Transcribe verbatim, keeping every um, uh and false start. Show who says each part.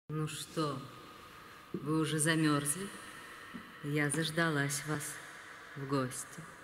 Speaker 1: Ну что, вы уже замерзли? Я заждалась вас в гости.